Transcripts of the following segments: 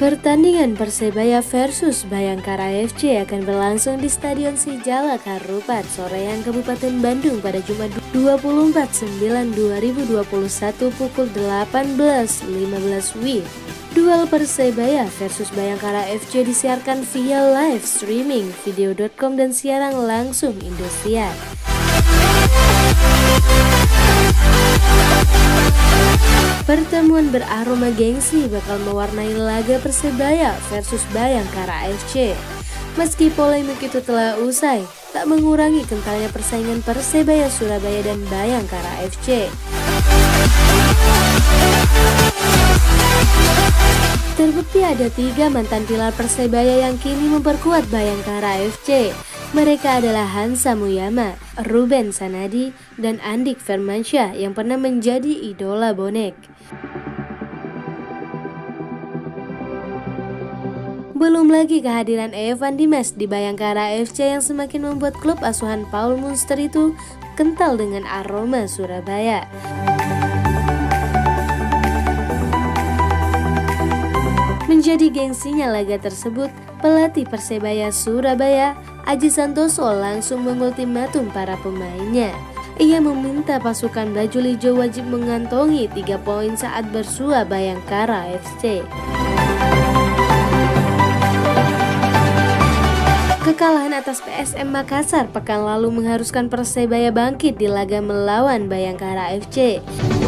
Pertandingan Persebaya versus Bayangkara FC akan berlangsung di Stadion Sijalak Harupat, Soreang, Kabupaten Bandung pada Jumat 24/9/2021 pukul 18.15 WIB. Duel Persebaya versus Bayangkara FC disiarkan via live streaming video.com dan siaran langsung Indosiar. Pertemuan beraroma gengsi bakal mewarnai laga Persebaya versus Bayangkara FC. Meski polemik itu telah usai, tak mengurangi kentalnya persaingan Persebaya Surabaya dan Bayangkara FC. Terbukti ada 3 mantan pilar Persebaya yang kini memperkuat Bayangkara FC. Mereka adalah Hansa Muyama, Ruben Sanadi, dan Andik Firmansyah yang pernah menjadi idola bonek. Belum lagi kehadiran Evan Dimas di Bayangkara FC yang semakin membuat klub asuhan Paul Munster itu kental dengan aroma Surabaya. Menjadi gengsinya laga tersebut, pelatih Persebaya Surabaya, Aji Santoso, langsung mengultimatum para pemainnya. Ia meminta pasukan bajul hijau wajib mengantongi 3 poin saat bersua Bayangkara FC. Kekalahan atas PSM Makassar pekan lalu mengharuskan Persebaya bangkit di laga melawan Bayangkara FC.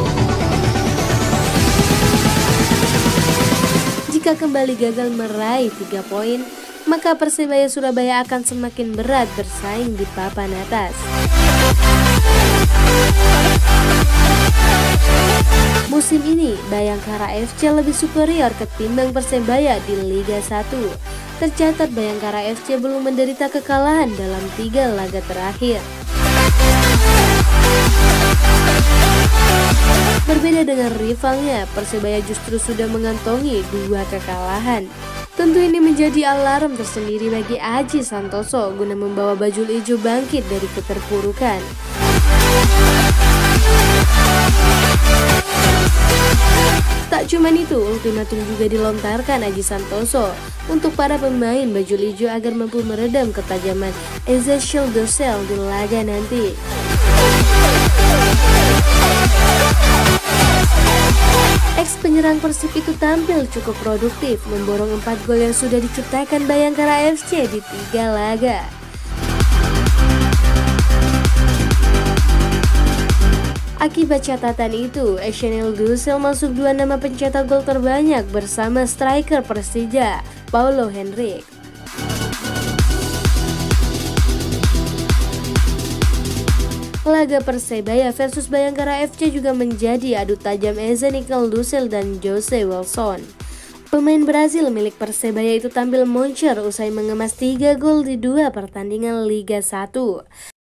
Jika kembali gagal meraih 3 poin, maka Persebaya Surabaya akan semakin berat bersaing di papan atas. Musim ini, Bayangkara FC lebih superior ketimbang Persebaya di Liga 1. Tercatat Bayangkara FC belum menderita kekalahan dalam 3 laga terakhir. Berbeda dengan rivalnya, Persebaya justru sudah mengantongi 2 kekalahan. Tentu ini menjadi alarm tersendiri bagi Aji Santoso guna membawa bajul ijo bangkit dari keterpurukan. Tak cuman itu, ultimatum juga dilontarkan Aji Santoso untuk para pemain bajul ijo agar mampu meredam ketajaman Ezechiel Dosel di laga nanti. Ex-penyerang Persib itu tampil cukup produktif, memborong 4 gol yang sudah diciptakan Bayangkara FC di 3 laga. Akibat catatan itu, Ezechiel Dosel masuk 2 nama pencetak gol terbanyak bersama striker Persija, Paulo Henrique. Laga Persebaya versus Bayangkara FC juga menjadi adu tajam Ezechiel Dosel dan Jose Wilson. Pemain Brazil milik Persebaya itu tampil moncer usai mengemas 3 gol di 2 pertandingan Liga 1.